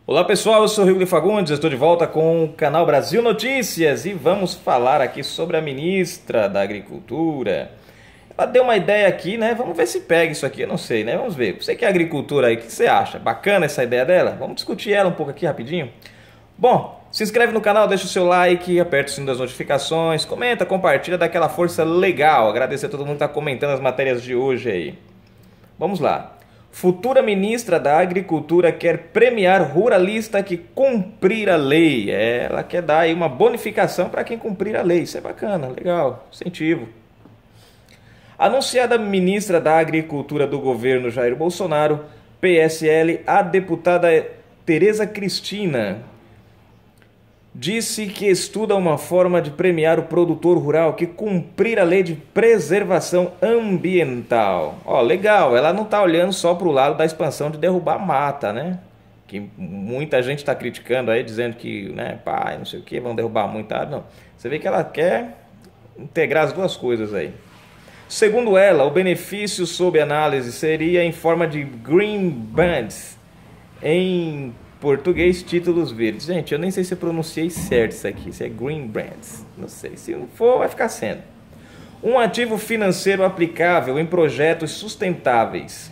Olá pessoal, eu sou o Rigoli Fagundes, estou de volta com o canal Brasil Notícias e vamos falar aqui sobre a ministra da Agricultura. Ela deu uma ideia aqui, né? Vamos ver se pega isso aqui, eu não sei, né? Vamos ver. Você que é agricultura aí, o que você acha? Bacana essa ideia dela? Vamos discutir ela um pouco aqui rapidinho? Bom, se inscreve no canal, deixa o seu like, aperta o sino das notificações, comenta, compartilha, dá aquela força legal. Agradecer a todo mundo que está comentando as matérias de hoje aí. Vamos lá. Futura ministra da Agricultura quer premiar ruralista que cumprir a lei. Ela quer dar aí uma bonificação para quem cumprir a lei. Isso é bacana, legal, incentivo. Anunciada ministra da Agricultura do governo Jair Bolsonaro, PSL, a deputada Tereza Cristina disse que estuda uma forma de premiar o produtor rural que cumprir a lei de preservação ambiental. Ó, legal, ela não está olhando só para o lado da expansão de derrubar mata, né? Que muita gente está criticando aí, dizendo que, né, pai, não sei o que, vão derrubar muita árvore. Não, você vê que ela quer integrar as duas coisas aí. Segundo ela, o benefício sob análise seria em forma de green bands, em português, títulos verdes. Gente, eu nem sei se eu pronunciei certo isso aqui, se é green brands, não sei, se não for vai ficar sendo. Um ativo financeiro aplicável em projetos sustentáveis.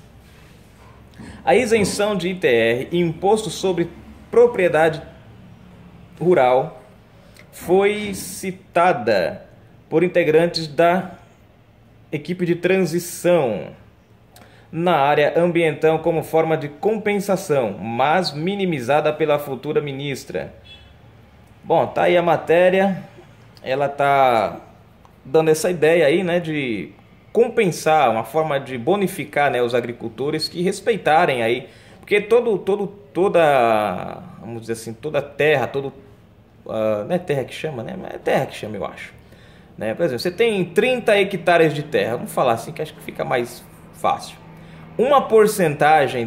A isenção de ITR, Imposto sobre Propriedade Rural, foi citada por integrantes da equipe de transição na área ambiental como forma de compensação, mas minimizada pela futura ministra. Bom, tá aí a matéria, ela tá dando essa ideia aí, né, de compensar, uma forma de bonificar, né, os agricultores que respeitarem aí, porque toda, vamos dizer assim, toda terra, não é terra que chama, né, mas é terra que chama, eu acho, né? Por exemplo, você tem 30 hectares de terra, vamos falar assim que acho que fica mais fácil. Uma porcentagem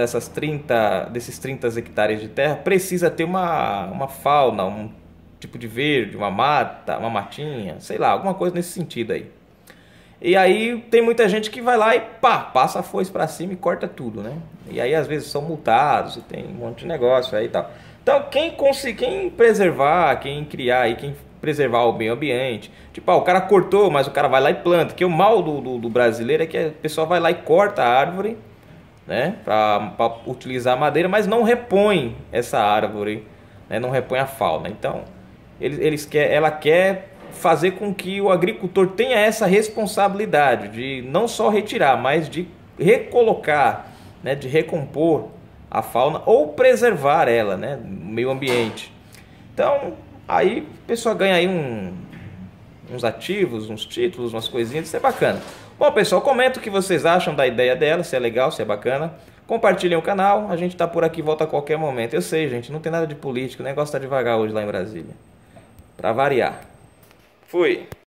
desses 30 hectares de terra precisa ter uma fauna, um tipo de verde, uma mata, uma matinha, sei lá, alguma coisa nesse sentido aí. E aí tem muita gente que vai lá e pá, passa a foice para cima e corta tudo, né? E aí às vezes são multados e tem um monte de negócio aí e tal. Então quem preservar, quem criar aí, quem preservar o meio ambiente, tipo, o cara cortou, mas o cara vai lá e planta, que o mal do brasileiro é que a pessoa vai lá e corta a árvore, né, para utilizar a madeira, mas não repõe essa árvore, né, não repõe a fauna. Então ela quer fazer com que o agricultor tenha essa responsabilidade de não só retirar, mas de recolocar, né, de recompor a fauna ou preservar ela, né, no meio ambiente. Então aí a pessoa ganha aí uns ativos, uns títulos, umas coisinhas, isso é bacana. Bom pessoal, comenta o que vocês acham da ideia dela, se é legal, se é bacana. Compartilhem o canal, a gente tá por aqui, volta a qualquer momento. Eu sei, gente, não tem nada de político, o negócio tá devagar hoje lá em Brasília. Pra variar. Fui.